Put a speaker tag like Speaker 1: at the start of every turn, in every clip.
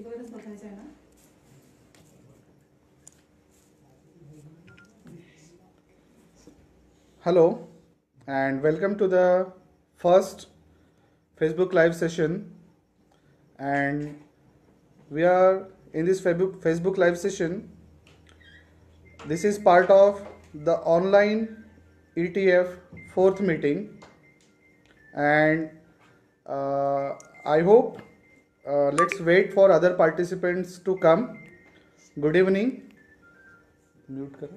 Speaker 1: स्पीकरवरच बघायचं आहे ना.
Speaker 2: Hello and welcome to the first Facebook live session, and we are in this Facebook live session. This is part of the online ETF fourth meeting, and I hope let's wait for other participants to come. Good evening. Mute karo.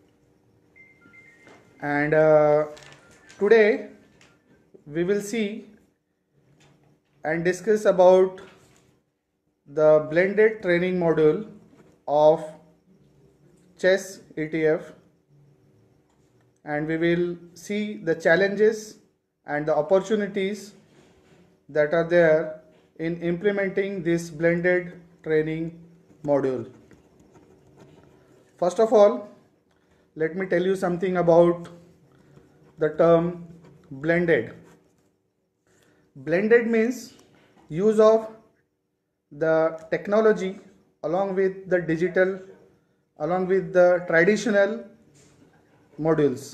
Speaker 2: And today we will see and discuss about the blended training module of chess ETF, and we will see the challenges and the opportunities that are there in implementing this blended training module. First of all, let me tell you something about the term blended. Blended means use of the technology along with the digital, along with the traditional modules.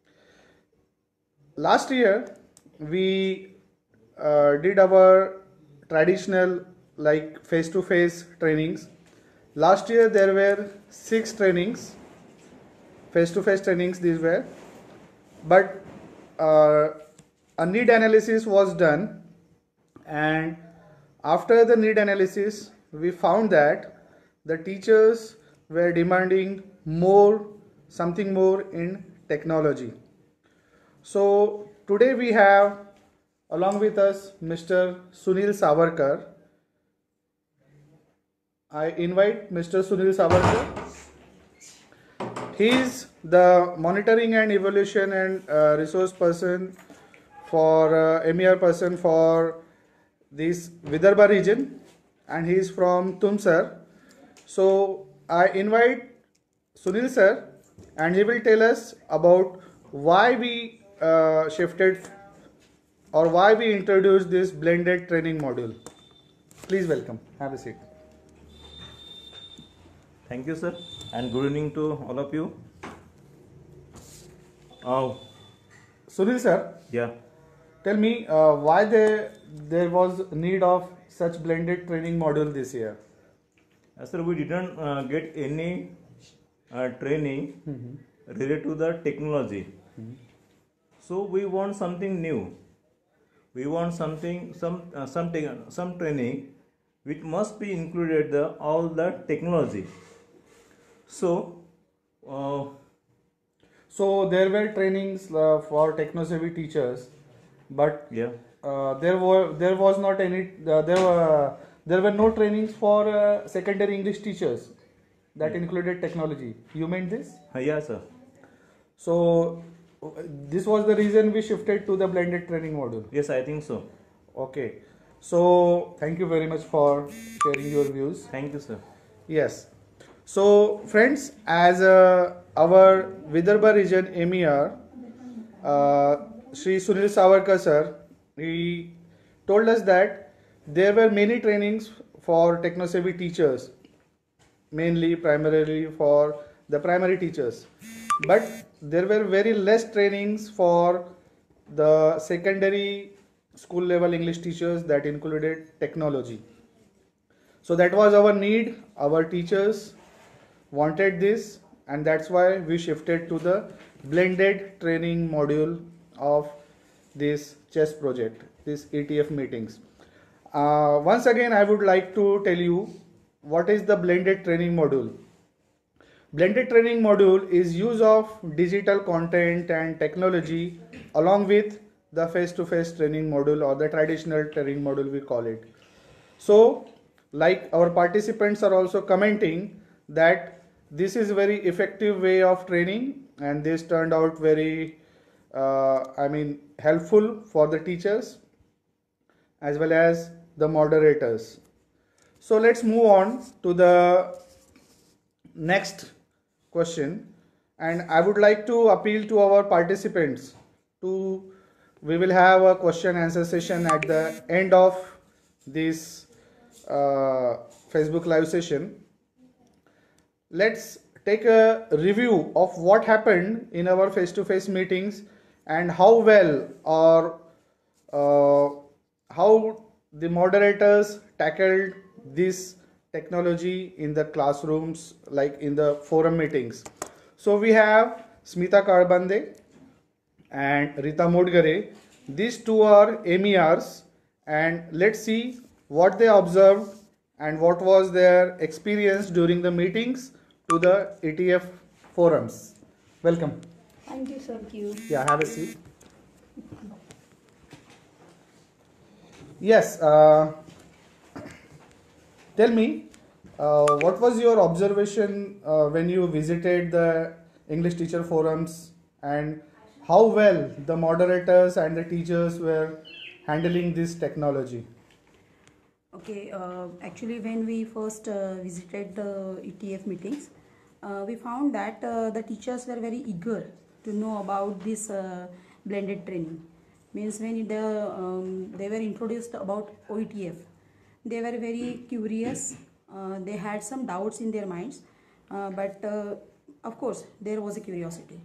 Speaker 2: Last year we did our traditional like face-to-face trainings. Last year there were 6 trainings, face-to-face trainings these were, but a need analysis was done, and after the need analysis we found that the teachers were demanding something more in technology. So today we have along with us Mr. Sunil Savarkar. I invite Mr. Sunil Savarkar. He is the monitoring and evaluation and resource person for MER person for this Vidarbha region, and he is from Tumsar. So I invite Sunil sir, and he will tell us about why we shifted or why we introduced this blended training module. Please welcome. Have a seat.
Speaker 3: Thank you, sir, and good evening to all of you.
Speaker 2: Sunil sir,
Speaker 3: Yeah,
Speaker 2: tell me why there was need of such blended training module this year.
Speaker 3: sir, we didn't get any training related to the technology. So we want something new. We want some training which must be included all the technology. So
Speaker 2: there were trainings for techno-savvy teachers, but
Speaker 3: yeah,
Speaker 2: there was not any. There were no trainings for secondary English teachers that included technology. You meant this?
Speaker 3: yeah, sir.
Speaker 2: So this was the reason we shifted to the blended training module.
Speaker 3: Yes, I think so.
Speaker 2: Okay. So thank you very much for sharing your views.
Speaker 3: Thank you, sir.
Speaker 2: Yes. So friends, as our Vidarbha region MER, Shri Sunil Savarkar sir, he told us that there were many trainings for techno-savvy teachers, primarily for the primary teachers, but there were very less trainings for the secondary school level English teachers that included technology. So that was our need. Our teachers wanted this, and that's why we shifted to the blended training module of this chess project, this ETF meetings. Once again, I would like to tell you what is the blended training module. Blended training module is use of digital content and technology along with the face-to-face training module or the traditional training module we call it. So like our participants are also commenting that this is very effective way of training, and this turned out very helpful for the teachers as well as the moderators. So let's move on to the next question, and I would like to appeal to our participants we will have a question answer session at the end of this Facebook live session, let's take a review of what happened in our face-to-face meetings and how well or how the moderators tackled this technology in the classrooms, like in the forum meetings. So we have Smita Karbande and Rita Modgare. These two are MERs, and let's see what they observed and what was their experience during the meetings to the ETF forums. Welcome.
Speaker 1: Thank you, sir. Thank you.
Speaker 2: Yeah, have a seat. Yes, tell me, what was your observation when you visited the English teacher forums, and how well the moderators and the teachers were handling this technology?
Speaker 1: Okay, actually, when we first visited the ETF meetings, we found that the teachers were very eager to know about this blended training. Means when they were introduced about OETF, they were very curious. They had some doubts in their minds, but of course, there was a curiosity.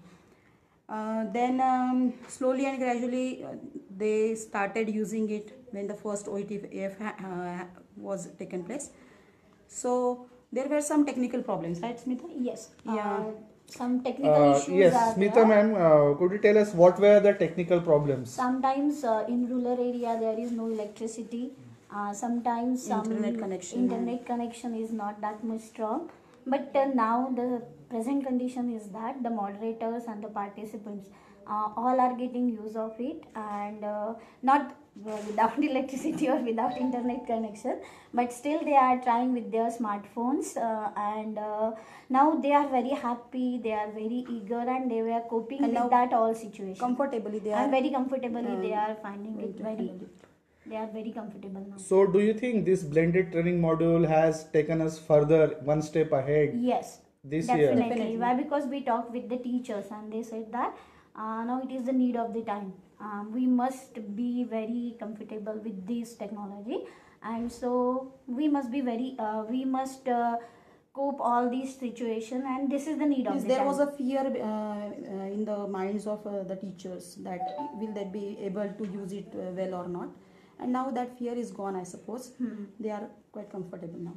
Speaker 1: Then slowly and gradually they started using it when the first OETF was taken place. So there were some technical problems, right, Smita?
Speaker 4: Yes.
Speaker 1: Yeah.
Speaker 4: Some technical issues
Speaker 2: Yes,
Speaker 4: are
Speaker 2: Smita
Speaker 4: there.
Speaker 2: ma'am, could you tell us what were the technical problems?
Speaker 4: Sometimes in rural area there is no electricity. Sometimes some internet connection is not that much strong. But now the present condition is that the moderators and the participants all are getting use of it, and not without electricity or without internet connection, but still they are trying with their smartphones, and now they are very happy, they are very eager, and they were coping
Speaker 1: And
Speaker 4: with that all situation
Speaker 1: comfortably they are.
Speaker 4: and very comfortably they are finding it very, they are very comfortable now.
Speaker 2: So do you think this blended training module has taken us further, one step ahead?
Speaker 4: Yes,
Speaker 2: this year?
Speaker 4: definitely. Why? Because we talked with the teachers and they said that now it is the need of the time. We must be very comfortable with this technology, and so we must be very we must cope all these situation, and this is the need of
Speaker 1: Means
Speaker 4: the
Speaker 1: there
Speaker 4: time.
Speaker 1: was a fear in the minds of the teachers that will they be able to use it well or not, and now that fear is gone, I suppose. They are quite comfortable now.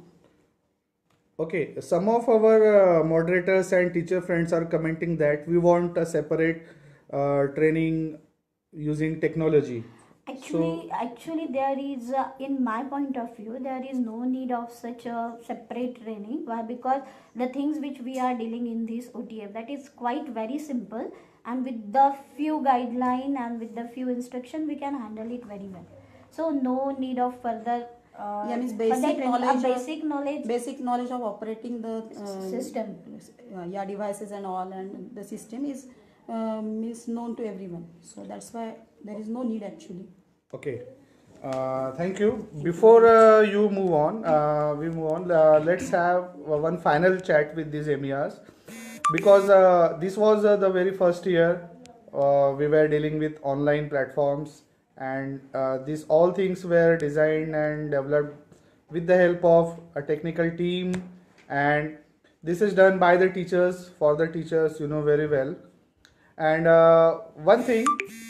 Speaker 2: Okay, some of our moderators and teacher friends are commenting that we want a separate training using technology.
Speaker 4: Actually, there is, in my point of view, there is no need of such a separate training. Why? Because the things which we are dealing in this OTF, that is quite very simple, and with the few guideline and with the few instruction, we can handle it very well. So no need of further.
Speaker 1: Means basic knowledge of operating the
Speaker 4: system.
Speaker 1: Devices and all, and the system is known to everyone. So that's why there is no need actually.
Speaker 2: Okay, thank you. Before you move on, let's have one final chat with these MERs, because this was the very first year we were dealing with online platforms, and these all things were designed and developed with the help of a technical team, and this is done by the teachers for the teachers, you know very well. And one thing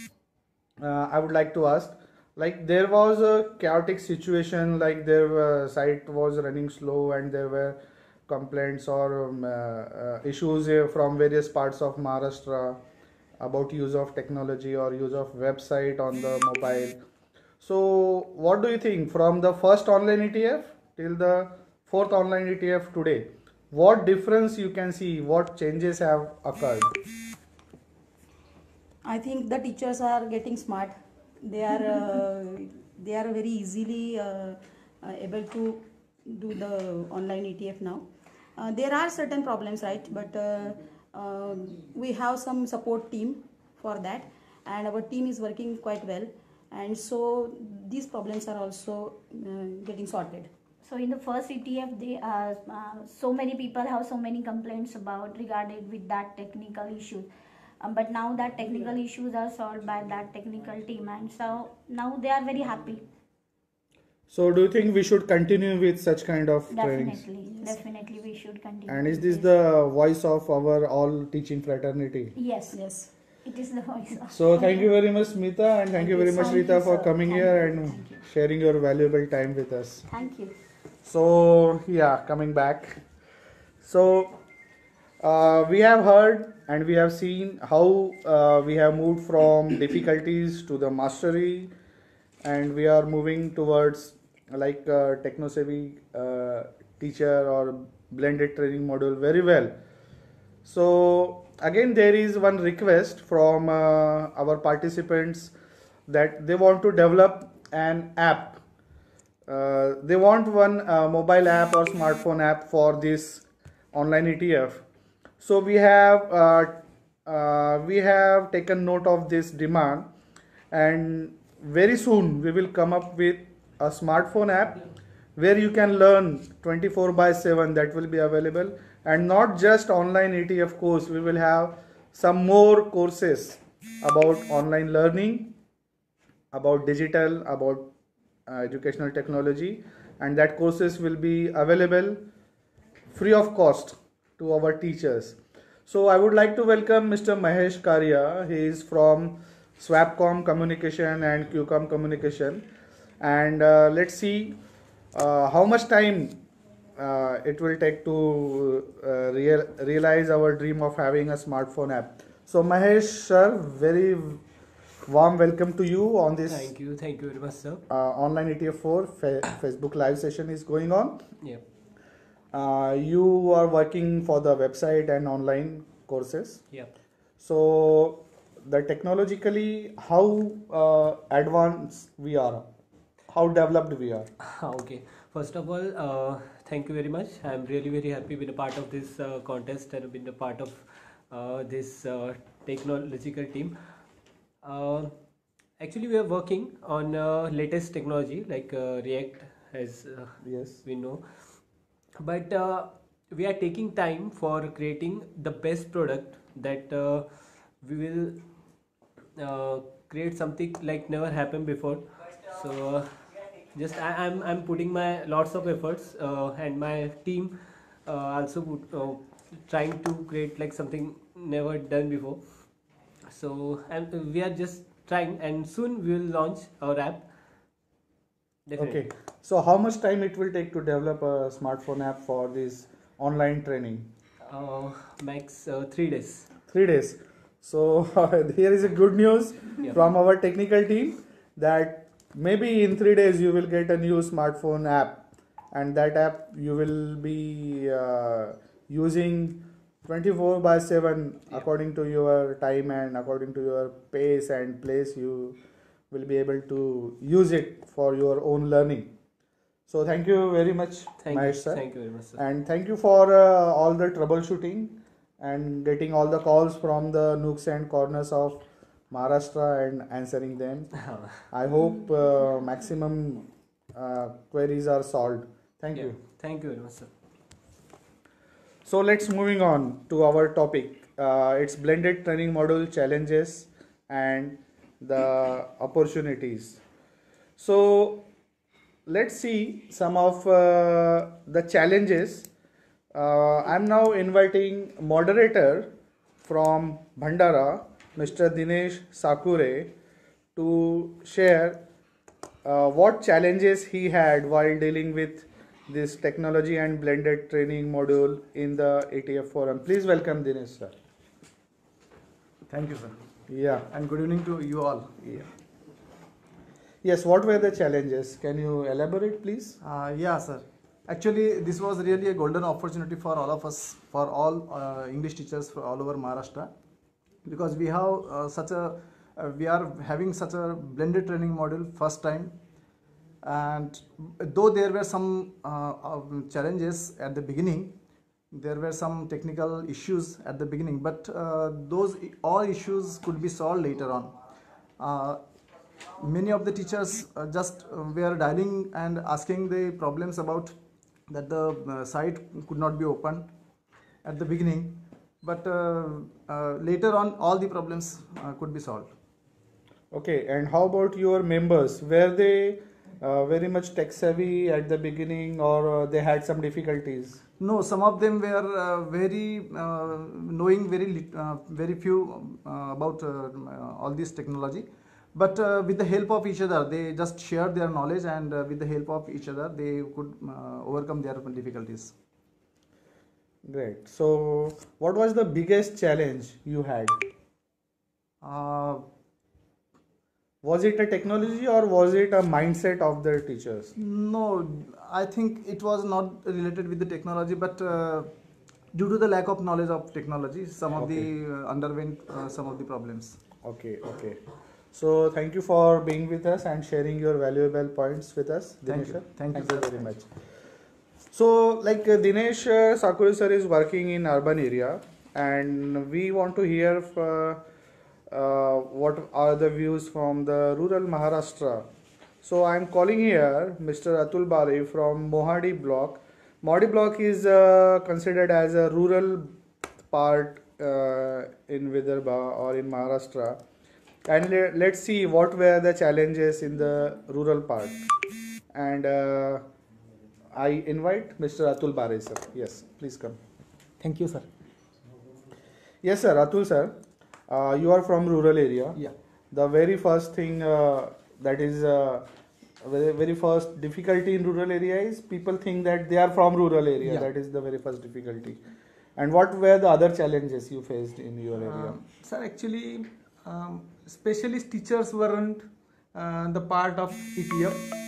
Speaker 2: I would like to ask, like there was a chaotic situation, like their site was running slow and there were complaints or issues from various parts of Maharashtra about use of technology or use of website on the mobile. So what do you think, from the first online ETF till the fourth online ETF today, what difference you can see, what changes have occurred?
Speaker 1: I think the teachers are getting smart. They are very easily able to do the online ETF now. There are certain problems, right? But we have some support team for that, and our team is working quite well, and so these problems are also getting sorted.
Speaker 4: So in the first ETF, they so many people have so many complaints about regarding with that technical issue. But now that technical issues are solved by that technical team, and so now they are very happy.
Speaker 2: So do you think we should continue with such kind of trainings?
Speaker 4: Definitely we should continue.
Speaker 2: And is
Speaker 4: with
Speaker 2: this the voice of our all teaching fraternity?
Speaker 4: Yes,
Speaker 1: Yes.
Speaker 4: it is the voice of.
Speaker 2: So thank you very much, Smita, and thank you very much,
Speaker 1: Thank
Speaker 2: Rita,
Speaker 1: you,
Speaker 2: for
Speaker 1: sir.
Speaker 2: coming
Speaker 4: Thank
Speaker 2: here
Speaker 4: you.
Speaker 2: and
Speaker 4: Thank you.
Speaker 2: sharing your valuable time with us.
Speaker 4: Thank you.
Speaker 2: So yeah, coming back. So we have heard and we have seen how we have moved from difficulties to the mastery, and we are moving towards like techno-savvy teacher or blended training model very well. So again, there is one request from our participants that they want to develop an app. They want one mobile app or smartphone app for this online ETF. So we have taken note of this demand, and very soon we will come up with a smartphone app where you can learn 24/7, that will be available, and not just online ETF course. We will have some more courses about online learning, about digital, about educational technology, and that courses will be available free of cost to our teachers. So I would like to welcome Mr. Mahesh Karia. He is from Swapcom Communication and QCom Communication, and let's see how much time it will take to realize our dream of having a smartphone app. So Mahesh sir, very warm welcome to you on this.
Speaker 5: Thank you very much, sir.
Speaker 2: Online ETF4 Facebook live session is going on.
Speaker 5: Yeah.
Speaker 2: You are working for the website and online courses.
Speaker 5: Yeah.
Speaker 2: So the technologically how advanced we are, how developed we are.
Speaker 5: Okay. First of all, thank you very much. I'm really very happy being a part of this contest and being a part of this technological team. Actually, we are working on latest technology like React, as
Speaker 2: Yes.
Speaker 5: we know, but we are taking time for creating the best product that we will create something like never happened before. So just I'm putting my lots of efforts and my team also trying to create like something never done before. So and we are just trying, and soon we will launch our app. Definitely.
Speaker 2: Okay. So how much time it will take to develop a smartphone app for this online training?
Speaker 5: Max 3 days.
Speaker 2: 3 days. So here is a good news
Speaker 5: Yeah.
Speaker 2: from our technical team that maybe in 3 days you will get a new smartphone app, and that app you will be using 24/7 according to your time and according to your pace and place. You will be able to use it for your own learning. So thank you very much,
Speaker 5: Thank
Speaker 2: Mahesh
Speaker 5: you.
Speaker 2: sir.
Speaker 5: Thank you very much, sir.
Speaker 2: And thank you for all the troubleshooting and getting all the calls from the nooks and corners of Maharashtra and answering them. I hope maximum queries are solved. Thank
Speaker 5: Yeah.
Speaker 2: you.
Speaker 5: Thank you very much, sir.
Speaker 2: So let's moving on to our topic. It's blended training model challenges and the opportunities. So let's see some of the challenges. I'm now inviting moderator from Bhandara, Mr. Dinesh Sakure, to share what challenges he had while dealing with this technology and blended training module in the ATF forum. Please welcome Dinesh sir.
Speaker 6: Thank you, sir.
Speaker 2: Yeah.
Speaker 6: And good evening to you all.
Speaker 2: Yeah. Yes, what were the challenges? Can you elaborate, please?
Speaker 6: Yeah, sir. Actually, this was really a golden opportunity for all of us, for all English teachers for all over Maharashtra, because we have we are having such a blended training module first time. And though there were some challenges at the beginning, there were some technical issues at the beginning, but those all issues could be solved later on. Many of the teachers just were dialing and asking the problems about that the site could not be opened at the beginning, but later on all the problems could be solved.
Speaker 2: Okay, and how about your members? Were they very much tech savvy at the beginning, or they had some difficulties?
Speaker 6: No, some of them were very knowing very few about all this technology. But with the help of each other, they just shared their knowledge, and with the help of each other, they could overcome their difficulties.
Speaker 2: Great. So, what was the biggest challenge you had?
Speaker 6: Uh,
Speaker 2: Was it a technology or was it a mindset of the teachers?
Speaker 6: no, I think it was not related with the technology, but due to the lack of knowledge of technology, some of the underwent some of the problems.
Speaker 2: Okay, okay. So, thank you for being with us and sharing your valuable points with us,
Speaker 6: Thank
Speaker 2: Dinesh
Speaker 6: you.
Speaker 2: sir.
Speaker 6: Thank you,
Speaker 2: you
Speaker 6: sir.
Speaker 2: very much. So, like Dinesh Sakuri sir is working in urban area, and we want to hear what are the views from the rural Maharashtra. So, I am calling here Mr. Atul Bari from Mohadi block. Mohadi block is considered as a rural part in Vidarbha or in Maharashtra. And let's see what were the challenges in the rural part. And I invite Mr. Atul Bari sir. Yes, please come.
Speaker 7: Thank you, sir.
Speaker 2: Yes, sir. Atul sir, you are from rural area.
Speaker 7: Yeah.
Speaker 2: The very first thing that is very first difficulty in rural area is people think that they are from rural area.
Speaker 7: Yeah.
Speaker 2: That is the very first difficulty. And what were the other challenges you faced in your area?
Speaker 7: Sir, actually, specialist teachers weren't the part of ETF.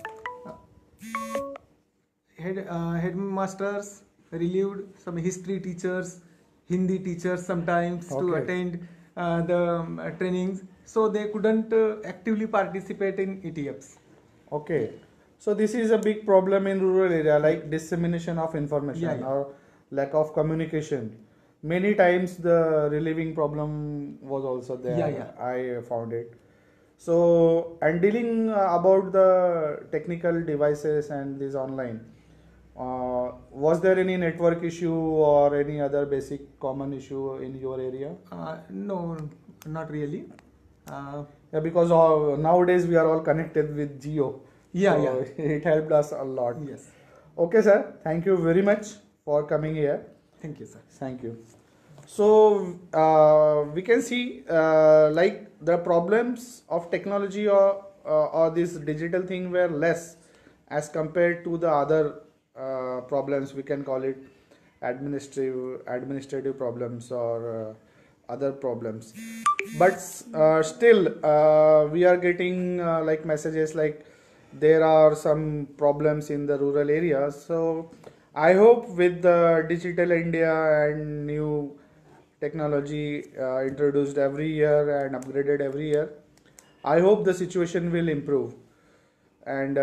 Speaker 7: Headmasters relieved some history teachers, Hindi teachers sometimes to
Speaker 2: Okay.
Speaker 7: attend the trainings, so they couldn't actively participate in ETFs.
Speaker 2: Okay. So this is a big problem in rural area, like dissemination of information
Speaker 7: Yeah, yeah.
Speaker 2: or lack of communication. Many times the relieving problem was also there.
Speaker 7: Yeah, yeah.
Speaker 2: I found it. So, and dealing about the technical devices and this online, was there any network issue or any other basic common issue in your area?
Speaker 7: No, not really.
Speaker 2: Yeah, because nowadays we are all connected with Geo.
Speaker 7: Yeah,
Speaker 2: So
Speaker 7: yeah.
Speaker 2: it helped us a lot.
Speaker 7: Yes.
Speaker 2: Okay, sir. Thank you very much for coming here.
Speaker 7: Thank you, sir.
Speaker 2: Thank you. So we can see like the problems of technology or this digital thing were less as compared to the other problems. We can call it administrative problems or other problems. But still, we are getting like messages like there are some problems in the rural areas. So I hope with the digital India and new technology introduced every year and upgraded every year, I hope the situation will improve. And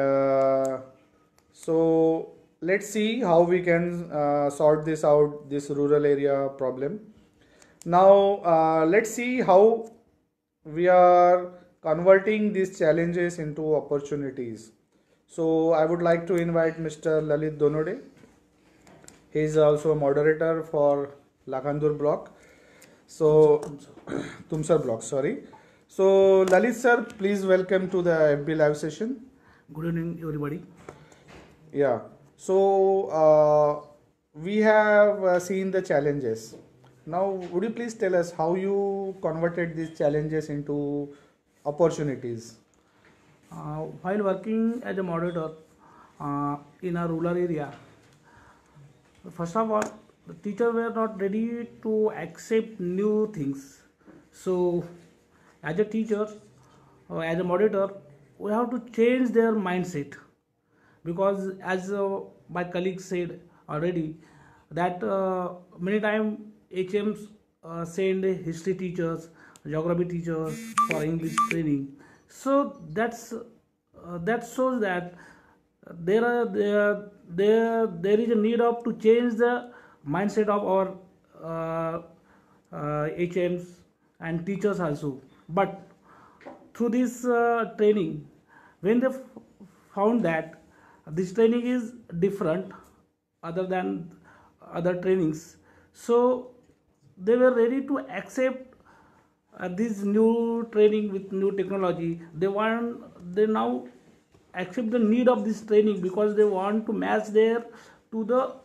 Speaker 2: so let's see how we can sort this out, this rural area problem. Now let's see how we are converting these challenges into opportunities. So I would like to invite Mr. Lalit Donode. He is also a moderator for Lakhandur block. So Tumsar block, sorry. So Lalit sir, please welcome to the FB live session.
Speaker 8: Good evening, everybody.
Speaker 2: Yeah. So we have seen the challenges. Now, would you please tell us how you converted these challenges into opportunities?
Speaker 8: While working as a moderator in a rural area, first of all, the teachers were not ready to accept new things. So, as a teacher or as a moderator, we have to change their mindset, because as my colleague said already, that many times HMs send history teachers, geography teachers for English training. So that shows that there is a need of to change the mindset of our HMs and teachers also. But through this training, when they found that this training is different other than other trainings, so they were ready to accept this new training with new technology. They now accept the need of this training because they want to match their to the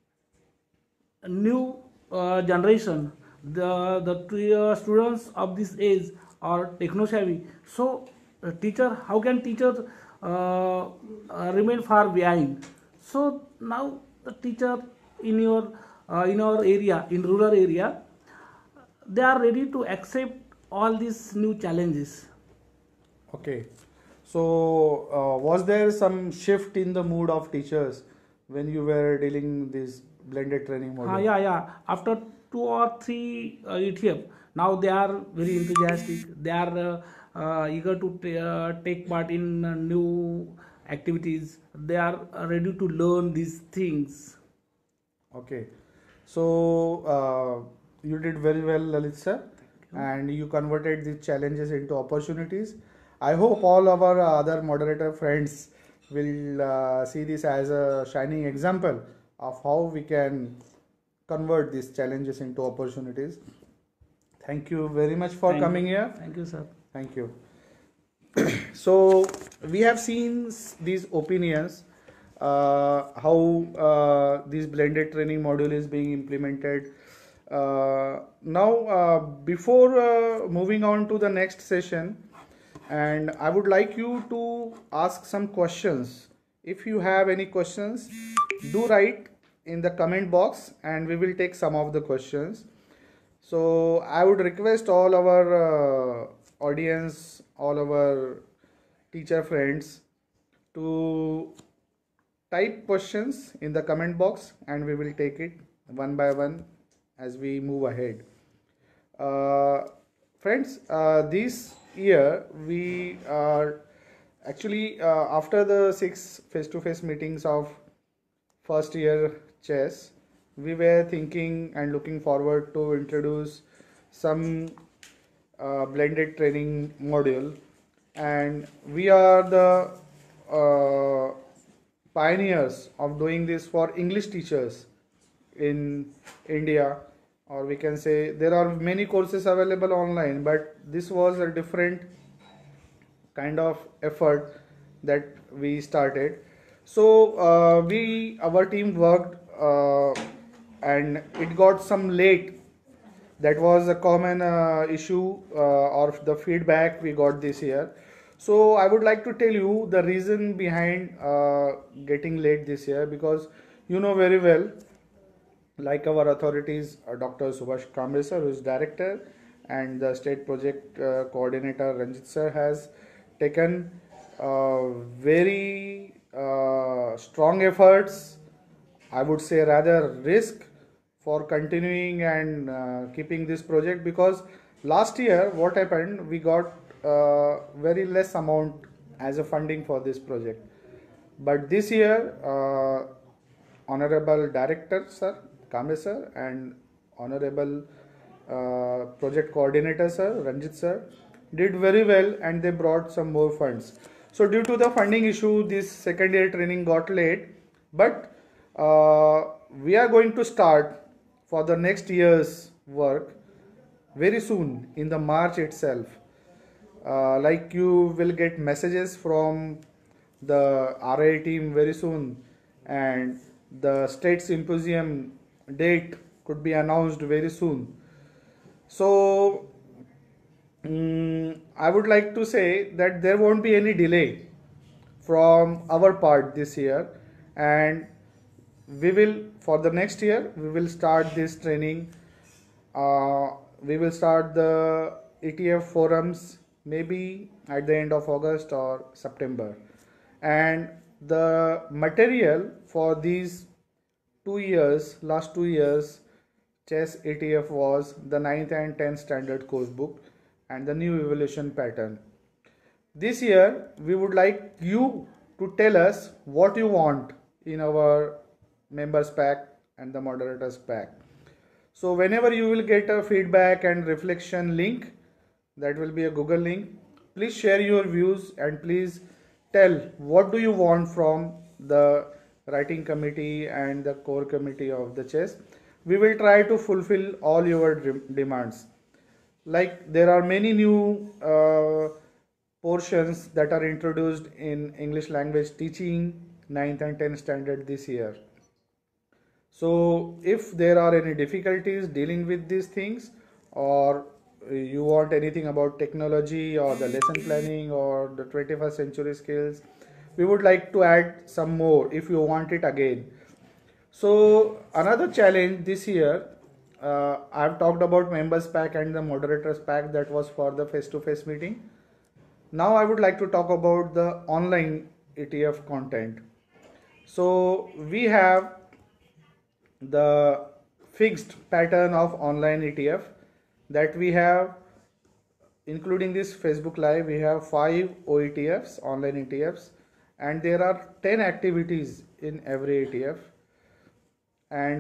Speaker 8: new generation. The students of this age are techno savvy. So teacher, how can teachers remain far behind? So now the teacher in our area, in rural area, they are ready to accept all these new challenges.
Speaker 2: Okay. So, was there some shift in the mood of teachers when you were dealing this blended training model?
Speaker 8: Yeah. After 2 or 3 ETF, now they are very enthusiastic. They are eager to take part in new activities. They are ready to learn these things.
Speaker 2: Okay. So, you did very well, Lalit sir, and you converted these challenges into opportunities. I hope all of our other moderator friends will see this as a shining example of how we can convert these challenges into opportunities. Thank you very much for coming here.
Speaker 8: Thank you, sir.
Speaker 2: Thank you. So we have seen these opinions, how this blended training module is being implemented. Now, before moving on to the next session, and I would like you to ask some questions. If you have any questions, do write in the comment box and we will take some of the questions. So I would request all our audience, all our teacher friends to type questions in the comment box and we will take it one by one as we move ahead. Friends, this year we are actually after the 6 face-to-face meetings of first year chess, we were thinking and looking forward to introduce some blended training module, and we are the pioneers of doing this for English teachers in India, or we can say there are many courses available online, but this was a different kind of effort that we started. So our team worked and it got some late. That was a common issue or the feedback we got this year. So I would like to tell you the reason behind getting late this year, because you know very well, like our authorities, Dr. Subhash Kamble sir, who is director, and the state project coordinator Ranjit sir has taken very strong efforts, I would say rather risk, for continuing and keeping this project, because last year what happened, we got very less amount as a funding for this project, but this year honorable director sir Kamble sir and honorable project coordinator sir Ranjit sir did very well and they brought some more funds. So due to the funding issue, this second year training got late, but we are going to start for the next year's work very soon in the March itself. Like you will get messages from the RI team very soon, and the state symposium date could be announced very soon. So I would like to say that there won't be any delay from our part this year, and we will, for the next year, we will start this training. We will start the ETF forums maybe at the end of August or September, and the material for these 2 years, last 2 years chess ETF was the 9th and 10th standard course book and the new evaluation pattern. This year we would like you to tell us what you want in our members pack and the moderators pack. So whenever you will get a feedback and reflection link, that will be a Google link, please share your views and please tell what do you want from the writing committee and the core committee of the chess. We will try to fulfill all your demands. Like there are many new portions that are introduced in English language teaching 9th and 10th standard this year. So if there are any difficulties dealing with these things, or you want anything about technology or the lesson planning or the 21st century skills, we would like to add some more if you want it again. So another challenge this year, I've talked about members pack and the moderators pack, that was for the face-to-face meeting. Now I would like to talk about the online ETF content. So we have the fixed pattern of online ETF that we have, including this Facebook Live. We have 5 OETFs, online ETFs, and there are 10 activities in every ETF, and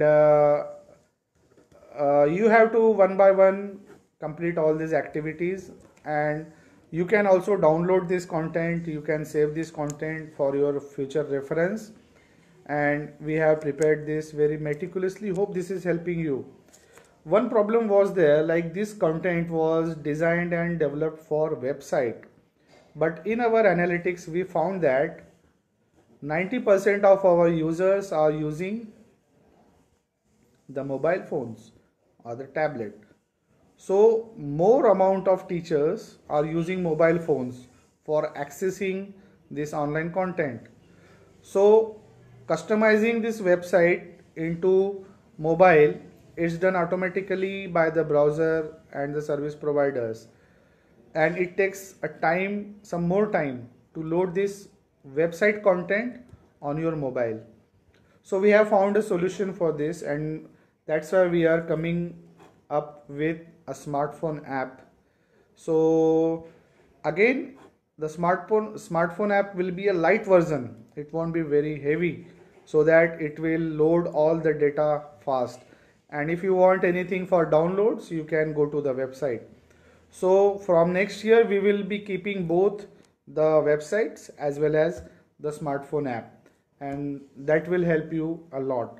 Speaker 2: you have to one by one complete all these activities. And you can also download this content, you can save this content for your future reference, and we have prepared this very meticulously. Hope this is helping you. One problem was there, like this content was designed and developed for website, but in our analytics we found that 90% of our users are using the mobile phones or the tablet. So more amount of teachers are using mobile phones for accessing this online content. So customizing this website into mobile is done automatically by the browser and the service providers, and it takes some more time to load this website content on your mobile. So we have found a solution for this, and that's why we are coming up with a smartphone app. So again, the smartphone app will be a light version, it won't be very heavy, so that it will load all the data fast. And if you want anything for downloads, you can go to the website. So from next year we will be keeping both the websites as well as the smartphone app, and that will help you a lot.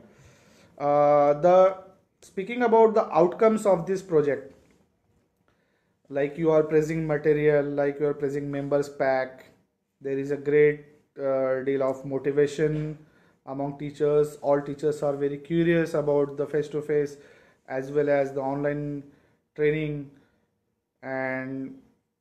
Speaker 2: Speaking about the outcomes of this project, like you are pricing material, like you are pricing members pack, there is a great deal of motivation among teachers. All teachers are very curious about the face-to-face as well as the online training, and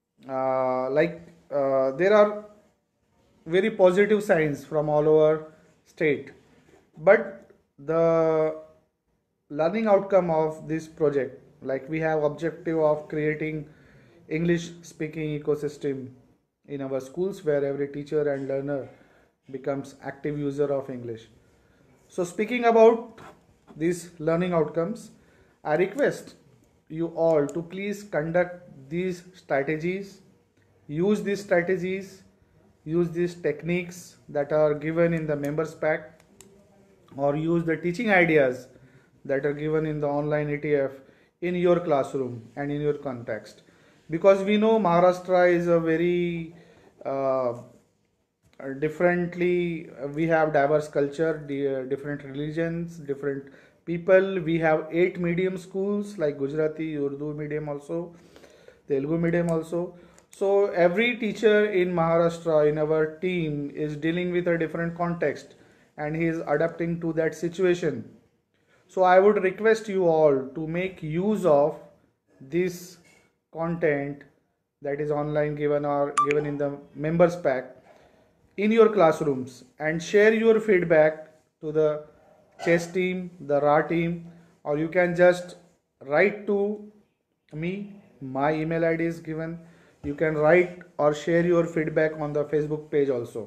Speaker 2: there are very positive signs from all over state. But the learning outcome of this project, like we have objective of creating English speaking ecosystem in our schools where every teacher and learner becomes active user of English. So speaking about these learning outcomes, I request you all to please conduct these strategies, use these techniques that are given in the members pack, or use the teaching ideas that are given in the online ETF in your classroom and in your context. Because we know Maharashtra is a very we have diverse culture, different religions, different people. We have 8 medium schools like Gujarati, Urdu medium also, Telugu medium also. So every teacher in Maharashtra in our team is dealing with a different context, and he is adapting to that situation. So I would request you all to make use of this content that is online given in the members pack in your classrooms, and share your feedback to the chess team, the RA team, or you can just write to me. My email ID is given. You can write or share your feedback on the Facebook page also.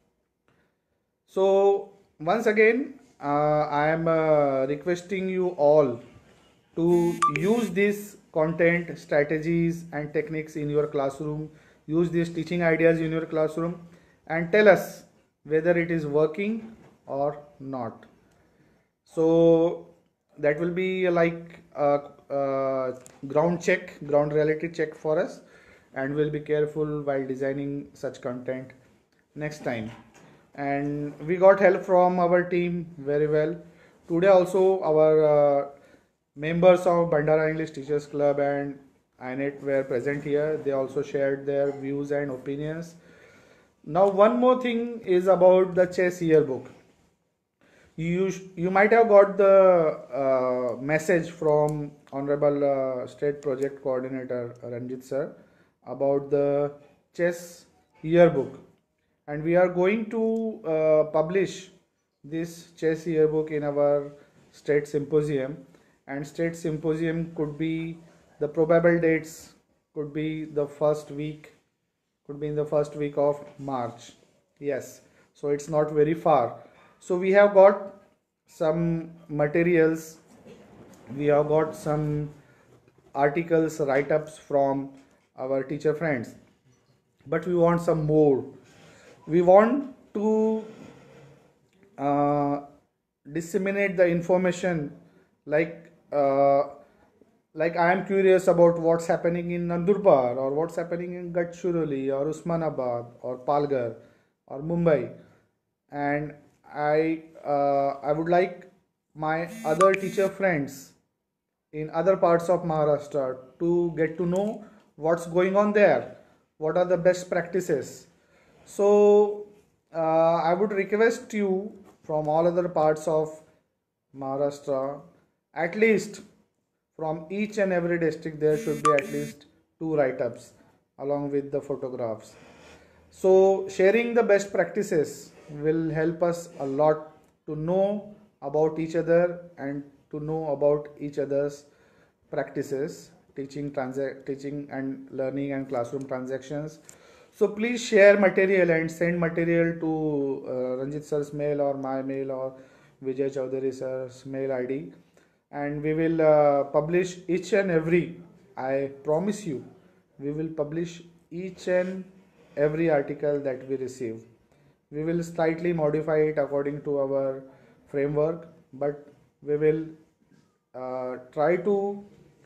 Speaker 2: So once again, I am requesting you all to use these content strategies and techniques in your classroom, use these teaching ideas in your classroom, and tell us whether it is working or not. So that will be like a ground reality check for us, and we'll be careful while designing such content next time. And we got help from our team very well. Today also our members of Bandara English Teachers Club and INET were present here. They also shared their views and opinions. Now, one more thing is about the chess yearbook. You might have got the message from Honorable State Project Coordinator Ranjit sir about the chess yearbook, and we are going to publish this chess yearbook in our state symposium. And state symposium could be, the probable dates could be the first week, could be in the first week of March. Yes, so it's not very far. So we have got some materials, we have got some articles, write-ups from our teacher friends, but we want some more. We want to disseminate the information, like I am curious about what's happening in Nandurbar, or what's happening in Gadchiroli, or Usmanabad, or Palghar, or Mumbai, and I would like my other teacher friends in other parts of Maharashtra to get to know what's going on there, what are the best practices. So I would request you from all other parts of Maharashtra, at least from each and every district there should be at least 2 write-ups along with the photographs. So sharing the best practices will help us a lot to know about each other and to know about each other's practices, teaching and learning and classroom transactions. So please share material and send material to Ranjit sir's mail or my mail or Vijay Chaudhary sir's mail ID, and we will publish each and every, I promise you, we will publish each and every article that we receive. We will slightly modify it according to our framework, but we will try to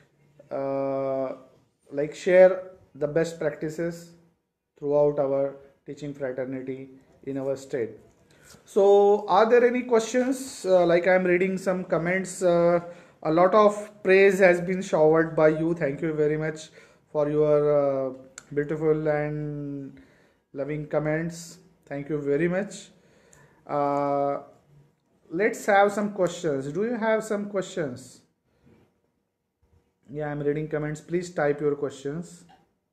Speaker 2: share the best practices throughout our teaching fraternity in our state. So are there any questions? I am reading some comments. A lot of praise has been showered by you. Thank you very much for your beautiful and loving comments. Thank you very much. Let's have some questions. Do you have some questions? Yeah, I'm reading comments. Please type your questions.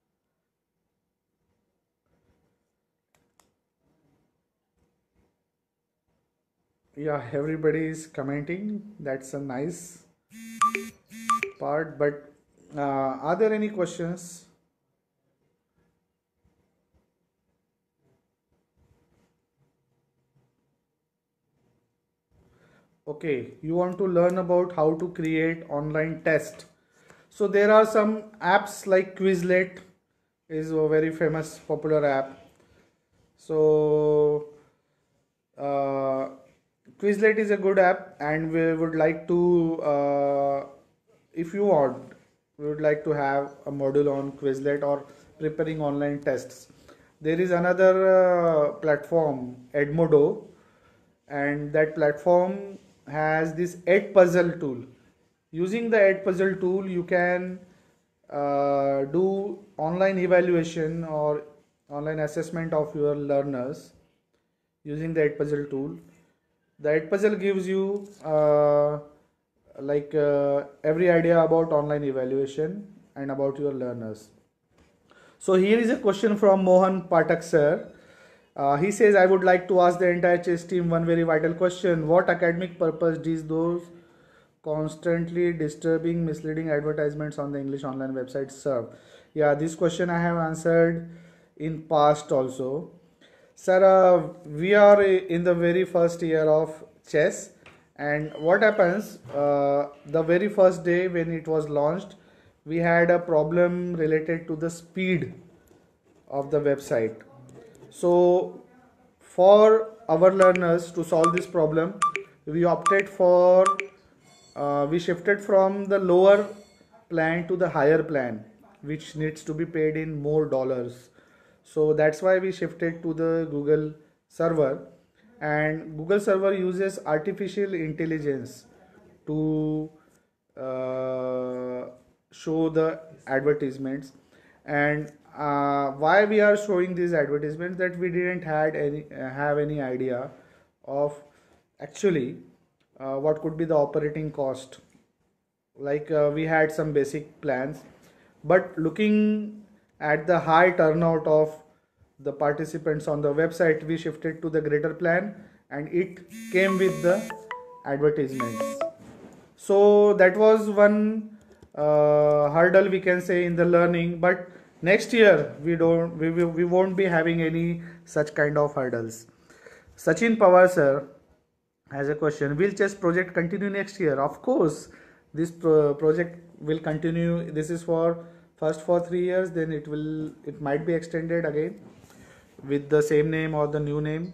Speaker 2: Yeah, everybody is commenting. That's a nice part. But are there any questions? Okay, you want to learn about how to create online test. So there are some apps like Quizlet is a very famous popular app. So Quizlet is a good app, and we would like to, if you want, we would like to have a module on Quizlet or preparing online tests. There is another platform, Edmodo, and that platform has this Edpuzzle tool. Using the Edpuzzle tool, you can do online evaluation or online assessment of your learners using the Edpuzzle tool. The Edpuzzle gives you every idea about online evaluation and about your learners. So here is a question from Mohan Patak sir. He says, I would like to ask the entire chess team one very vital question. What academic purpose does those constantly disturbing, misleading advertisements on the English online website serve? Yeah, this question I have answered in past also. Sir, we are in the very first year of chess, and what happens, the very first day when it was launched, we had a problem related to the speed of the website. So for our learners to solve this problem, we opted for, we shifted from the lower plan to the higher plan, which needs to be paid in more dollars. So that's why we shifted to the Google server, and Google server uses artificial intelligence to show the advertisements. And why we are showing these advertisements, that we didn't had any have any idea of actually what could be the operating cost. Like we had some basic plans, but looking at the high turnout of the participants on the website, we shifted to the greater plan, and it came with the advertisements. So that was one hurdle, we can say, in the learning. But next year we won't be having any such kind of hurdles. Sachin Pawar sir has a question: will chess project continue next year? Of course, this project will continue. This is for first for 3 years, then it might be extended again with the same name or the new name.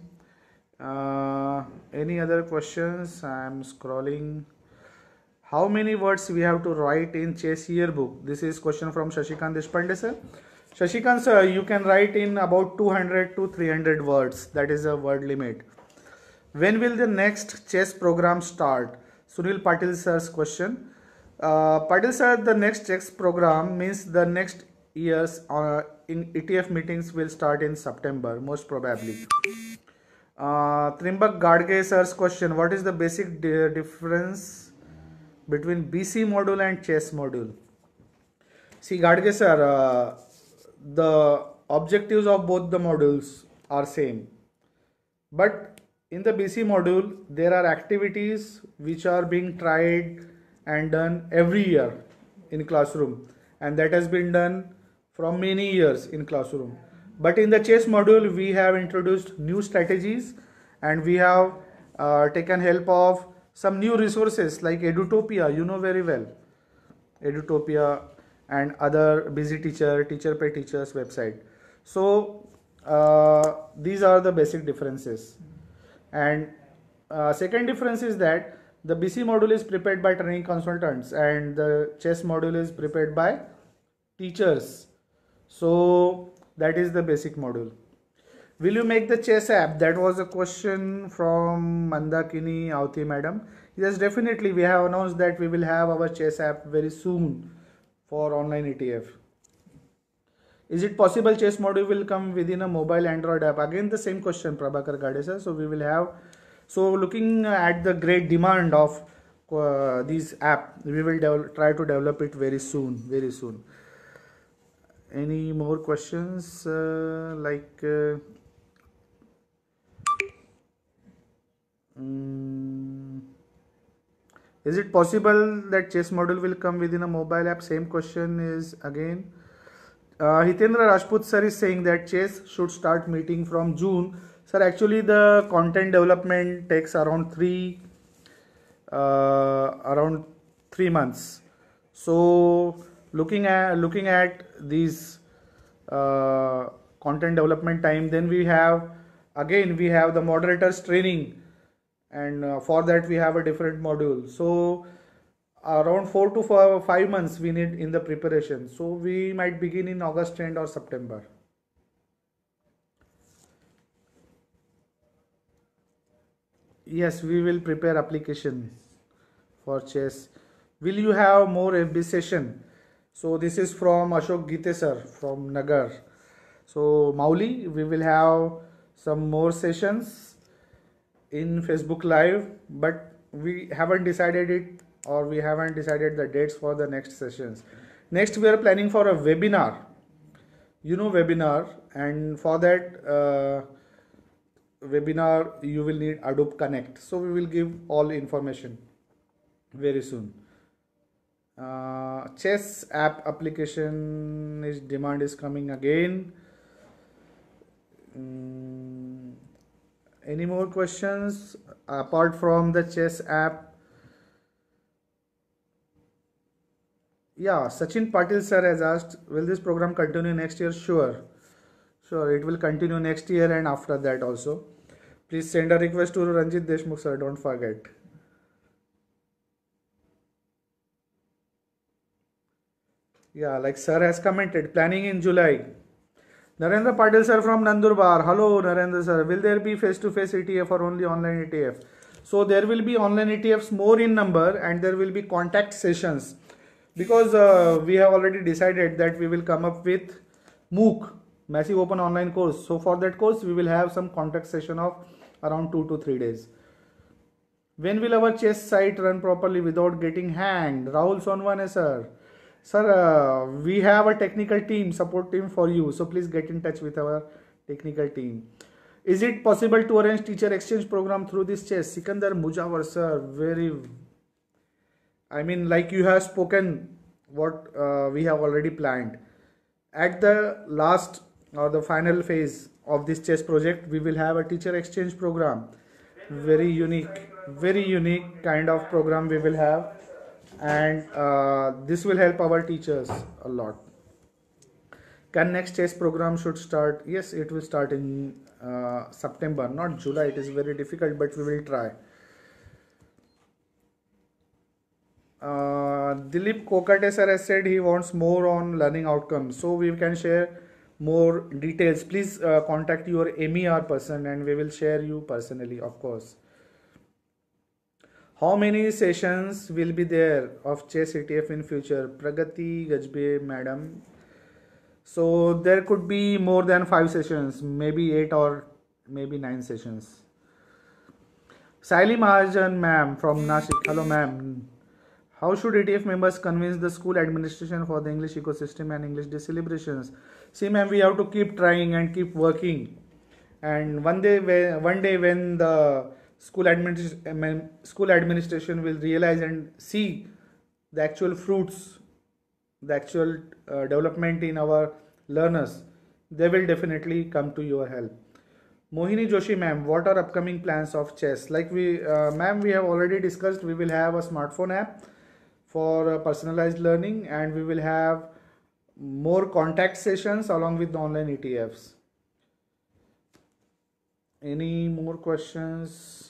Speaker 2: Any other questions? I am scrolling. How many words we have to write in chess yearbook? This is question from Shashikant Deshpande sir. Shashikant sir, you can write in about 200 to 300 words. That is a word limit. When will the next chess program start? Sunil Patil sir's question. Patil sir, the next chess program means the next year's in ETF meetings will start in September, most probably. Trimbak Gadge sir's question: what is the basic difference between BC module and chess module? See, Gadge sir, the objectives of both the modules are same, but in the BC module there are activities which are being tried and done every year in classroom, and that has been done from many years in classroom. But in the chess module we have introduced new strategies, and we have taken help of some new resources like Edutopia, you know very well, Edutopia and other busy teacher pay teachers website. So these are the basic differences. And second difference is that the BC module is prepared by training consultants and the chess module is prepared by teachers. So that is the basic module. Will you make the chess app? That was a question from Mandakini Auti madam. Yes, definitely. We have announced that we will have our chess app very soon for online ETF. Is it possible chess module will come within a mobile Android app? Again the same question, Prabhakar Gadesa. So we will have, so looking at the great demand of this app, we will try to develop it very soon, very soon. Any more questions? Is it possible that chess module will come within a mobile app? Same question is again. Hitendra Rajput sir is saying that chess should start meeting from June. Sir, actually the content development takes around three months. So looking at these content development time, then we have the moderators training, and for that we have a different module. So around 4 to 5 months we need in the preparation. So we might begin in August end or September. Yes, we will prepare application for chess. Will you have more FB session? So this is from Ashok Gite sir from Nagar. So Mauli, we will have some more sessions in Facebook Live, but we haven't decided it, or we haven't decided the dates for the next sessions. Next we are planning for a webinar. You know webinar, and for that webinar you will need Adobe Connect. So we will give all information very soon. Chess app application demand is coming again. Any more questions apart from the chess app? Yeah, Sachin Patil sir has asked, will this program continue next year? Sure, it will continue next year and after that also. Please send a request to Ranjit Deshmukh sir, don't forget. Yeah, like sir has commented, planning in July. Narendra Patil sir from Nandurbar. Hello Narendra sir, will there be face-to-face ETF or only online ETF? So there will be online ETFs more in number, and there will be contact sessions because we have already decided that we will come up with MOOC, massive open online course. So for that course we will have some contact session of around 2 to 3 days. When will our chess site run properly without getting hanged? Rahul Sonwane sir. Sir, we have a technical team, support team for you. So please get in touch with our technical team. Is it possible to arrange teacher exchange program through this chess? Sikandar Mujawar sir, like you have spoken what we have already planned. At the last or the final phase of this chess project, we will have a teacher exchange program. Very unique kind of program we will have, and this will help our teachers a lot. Can next chess program should start? Yes, it will start in September, not July. It is very difficult, but we will try. Dilip Kokate sir has said he wants more on learning outcomes, so we can share more details. Please contact your MER person and we will share you personally, of course. How many sessions will be there of chess ETF in future? Pragati Gajbe madam. So there could be more than 5 sessions, maybe 8 or maybe 9 sessions. Saili Mahajan ma'am from Nashik. Hello ma'am. How should ETF members convince the school administration for the English ecosystem and English Day celebrations? See ma'am, we have to keep trying and keep working. And one day when the school administration will realize and see the actual fruits, the actual development in our learners, they will definitely come to your help. Mohini Joshi ma'am, what are upcoming plans of chess? Like ma'am, we have already discussed, we will have a smartphone app for personalized learning, and we will have more contact sessions along with the online ETFs. Any more questions?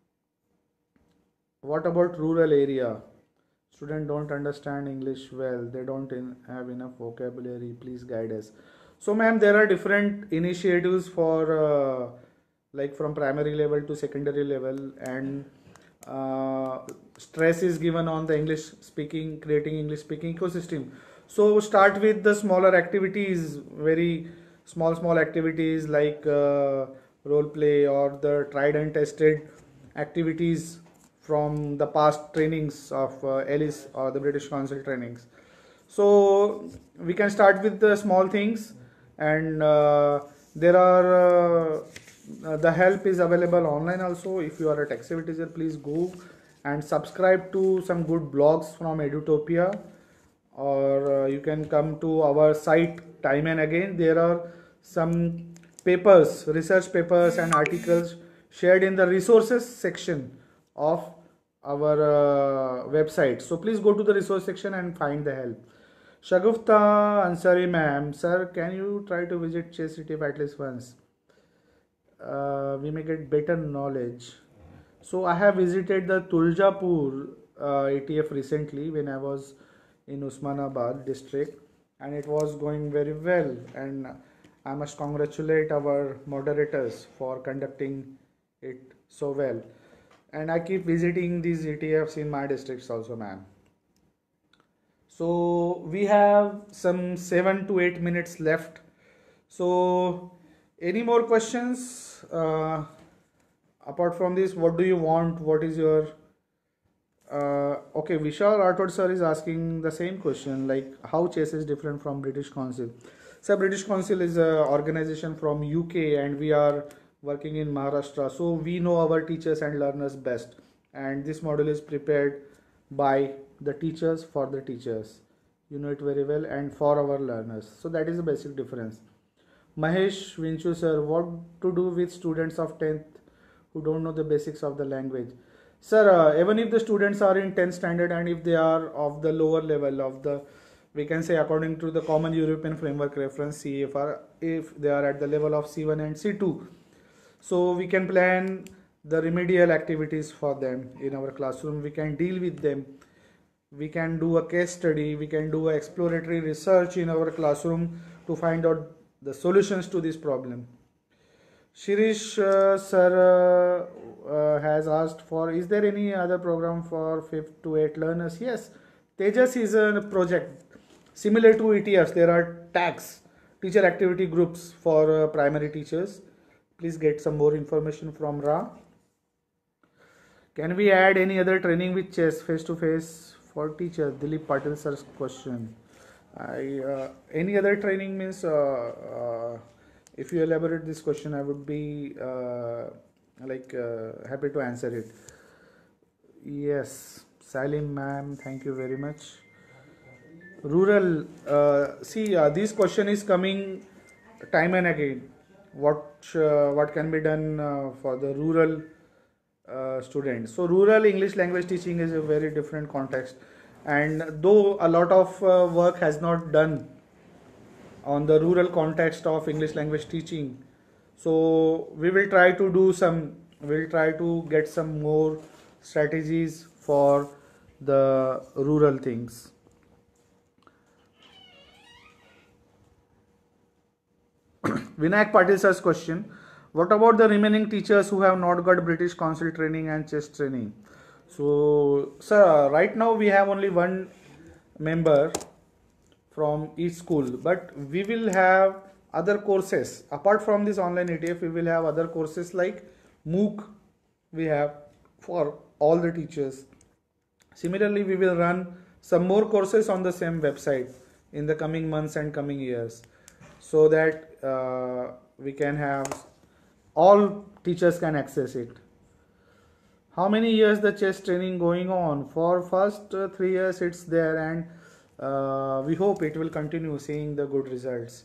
Speaker 2: What about rural area? Students don't understand English well, they don't have enough vocabulary, please guide us. So ma'am, there are different initiatives for like from primary level to secondary level, and stress is given on the English speaking, creating English speaking ecosystem. So start with the smaller activities, very small activities like role play or the tried and tested activities from the past trainings of Ellis or the British Council trainings. So we can start with the small things, and there are the help is available online also. If you are a tech-savvy teacher, please go and subscribe to some good blogs from Edutopia, or you can come to our site time and again. There are some papers, research papers and articles shared in the resources section of our website. So please go to the resource section and find the help. Shagufta Ansari ma'am, sir, can you try to visit Chess ETF at least once? We may get better knowledge. So I have visited the Tuljapur ETF recently when I was in Usmanabad district, and it was going very well, and I must congratulate our moderators for conducting it so well. And I keep visiting these ETFs in my districts also, ma'am. So we have some 7 to 8 minutes left. So any more questions? Apart from this, what do you want? What is your okay, Vishal Rathod sir is asking the same question, like how chess is different from British Council. So British Council is an organization from UK and we are working in Maharashtra, so we know our teachers and learners best, and this model is prepared by the teachers for the teachers, you know it very well, and for our learners. So that is the basic difference. Mahesh Vinchu sir, what to do with students of 10th who don't know the basics of the language? Sir, even if the students are in 10th standard and if they are of the lower level of the, we can say according to the Common European Framework Reference CFR, if they are at the level of C1 and C2, so we can plan the remedial activities for them in our classroom. We can deal with them. We can do a case study. We can do exploratory research in our classroom to find out the solutions to this problem. Shirish sir has asked for, is there any other program for 5th to 8th learners? Yes, Tejas is a project similar to ETFs. There are tags, teacher activity groups for primary teachers. Please get some more information from Ra. Can we add any other training with chess face to face for teachers? Dilip Patil sir's question. Any other training means, if you elaborate this question, I would be happy to answer it. Yes, Salim ma'am, thank you very much. Rural, this question is coming time and again. What can be done for the rural students? So rural English language teaching is a very different context, and though a lot of work has not done on the rural context of English language teaching, so we will try to do some. We'll try to get some more strategies for the rural things. Vinayak Patil sir's question. What about the remaining teachers who have not got British Council training and chess training? So, sir, right now we have only one member from each school, but we will have other courses. Apart from this online ETF, we will have other courses like MOOC we have for all the teachers. Similarly, we will run some more courses on the same website in the coming months and coming years, so that we can have all teachers can access it. How many years the chess training going on? For first 3 years it's there, and we hope it will continue seeing the good results.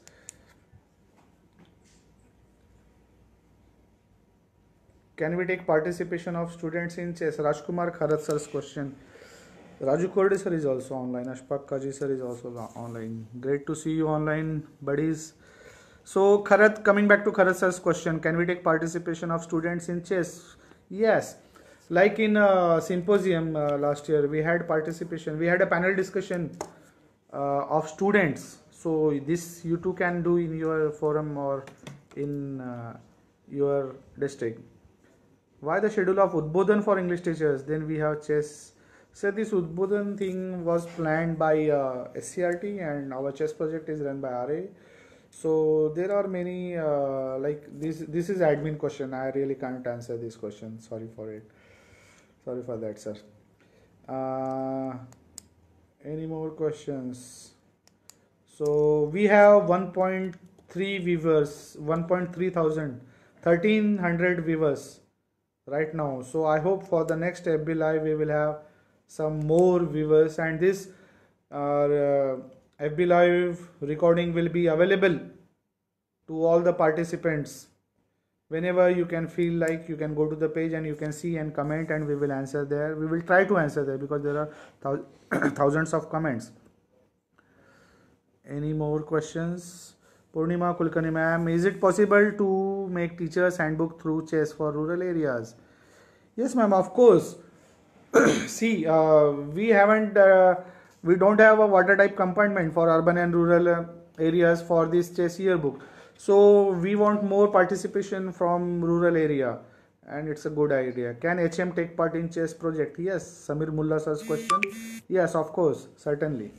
Speaker 2: Can we take participation of students in chess? Rajkumar Kharat sir's question. Raju Korde sir is also online. Ashpak Kaji sir is also online. Great to see you online, buddies. So Kharat, coming back to Kharat sir's question, can we take participation of students in chess? Yes. Like in symposium last year, we had participation. We had a panel discussion of students. So this you too can do in your forum or in your district. Why the schedule of Udbodhan for English teachers? Then we have chess. So this Udbodhan thing was planned by SCRT, and our chess project is run by RA. So there are many like this is admin question. I really can't answer this question. Sorry for it. Sorry for that, sir. Any more questions? So we have 1.3 viewers, 1.3 thousand, 1300 viewers right now. So I hope for the next FB Live we will have some more viewers, and this FB Live recording will be available to all the participants. Whenever you can feel like, you can go to the page and you can see and comment, and we will answer there. We will try to answer there because there are thousands of comments. Any more questions? Purnima Kulkarni ma'am, is it possible to make teachers handbook through chess for rural areas? Yes ma'am, of course. See, we don't have a watertight compartment for urban and rural areas for this chess yearbook. So we want more participation from rural area, and it's a good idea. Can HM take part in chess project? Yes. Samir Mullah sir's question. Yes, of course, certainly.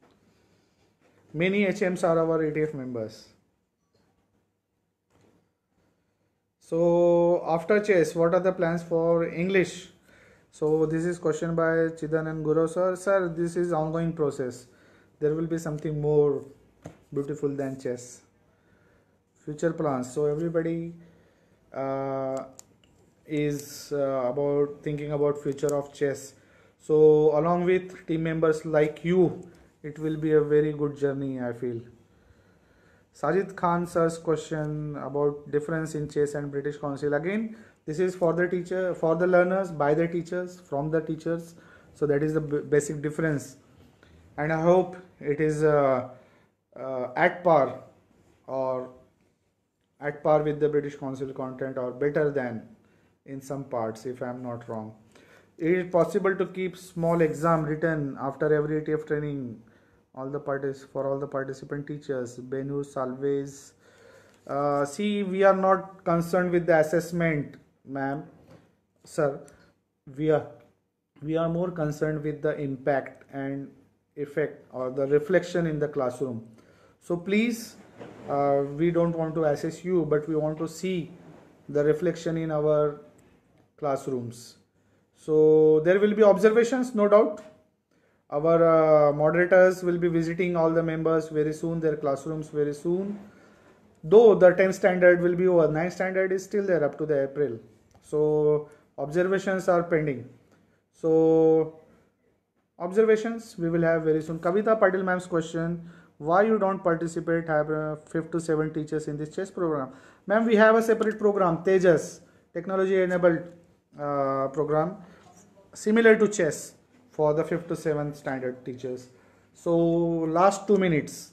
Speaker 2: Many HMs are our ETF members. So after chess, what are the plans for English? So this is question by Chidanand Guru sir. Sir, this is ongoing process. There will be something more beautiful than chess. Future plans. So everybody is thinking about future of chess. So along with team members like you, it will be a very good journey, I feel. Sajid Khan sir's question about difference in chess and British Council. Again, this is for the teacher, for the learners, by the teachers, from the teachers. So that is the basic difference. And I hope it is at par or at par with the British Council content, or better than in some parts, if I am not wrong. It is possible to keep small exam written after every ETF training, for all the participant teachers. Benu Salves. See, we are not concerned with the assessment, ma'am, sir. We are more concerned with the impact and effect or the reflection in the classroom. So please, we don't want to assess you, but we want to see the reflection in our classrooms. So there will be observations, no doubt. Our moderators will be visiting all the members very soon, their classrooms very soon. Though the 10th standard will be over, 9th standard is still there up to the April. So observations are pending. So observations we will have very soon. Kavita Patil ma'am's question: why you don't participate, have 5 to 7 teachers in this chess program? Ma'am, we have a separate program, Tejas, technology enabled program, similar to chess for the 5th to 7th standard teachers. So last 2 minutes.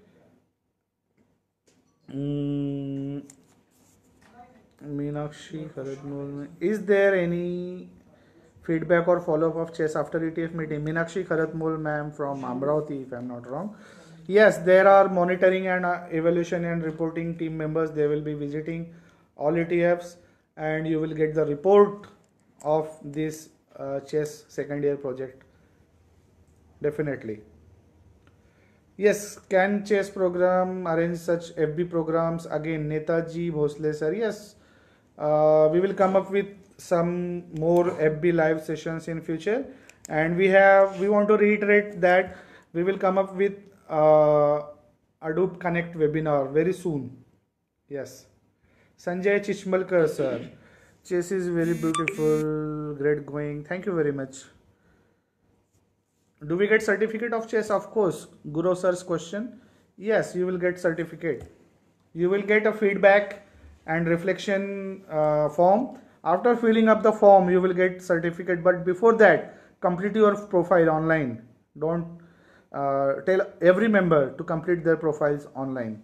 Speaker 2: Meenakshi Kharatmul, is there any feedback or follow-up of chess after ETF meeting? Meenakshi Kharatmul ma'am from Amravati, if I'm not wrong. Yes, there are monitoring and evaluation and reporting team members. They will be visiting all ETFs and you will get the report of this chess second year project. Definitely. Yes, can chess program arrange such FB programs? Again, Netaji Bhosle sir. Yes, we will come up with some more FB live sessions in future, and we want to reiterate that we will come up with Adobe Connect webinar very soon. Yes. Sanjay Chichmalkar sir, chess is very beautiful, great going. Thank you very much. Do we get certificate of chess? Of course. Guru sir's question. Yes, you will get certificate. You will get a feedback and reflection form. After filling up the form, you will get certificate. But before that, complete your profile online. Don't tell every member to complete their profiles online.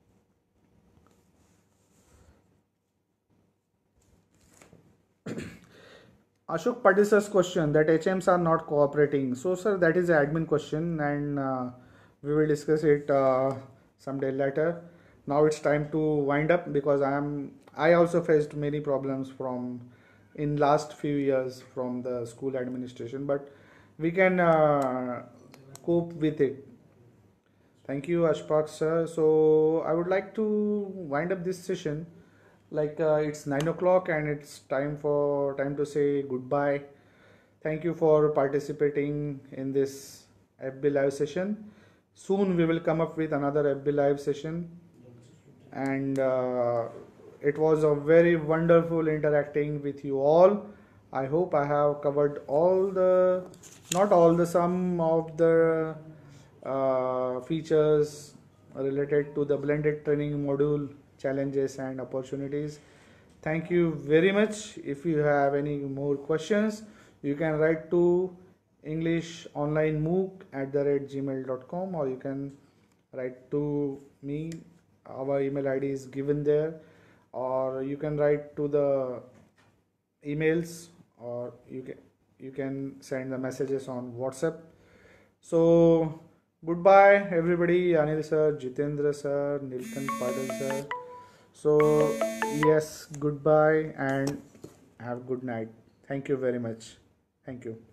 Speaker 2: Ashok Patil sir's question that HMs are not cooperating. So sir, that is an admin question and we will discuss it someday later. Now it's time to wind up because I also faced many problems in last few years from the school administration, but we can cope with it. Thank you, Ashpak sir. So I would like to wind up this session. Like it's 9 o'clock and it's time to say goodbye. Thank you for participating in this FB live session. Soon we will come up with another FB live session, and it was a very wonderful interacting with you all. I hope I have covered some of the features related to the blended training module, challenges and opportunities. Thank you very much. If you have any more questions, you can write to englishonlinemook@gmail.com or you can write to me. Our email ID is given there, or you can write to the emails, or you can send the messages on WhatsApp. So goodbye everybody. Anil sir, Jitendra sir, Nilkant Padal sir. So yes, goodbye and have a good night. Thank you very much. Thank you.